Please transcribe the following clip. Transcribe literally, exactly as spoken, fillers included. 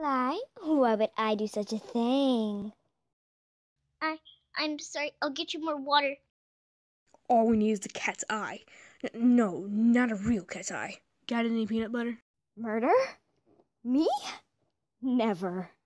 Lie? Why would I do such a thing? I, I'm sorry. I'll get you more water. All we need is the cat's eye. N- no, not a real cat's eye. Got any peanut butter? Murder? Me? Never.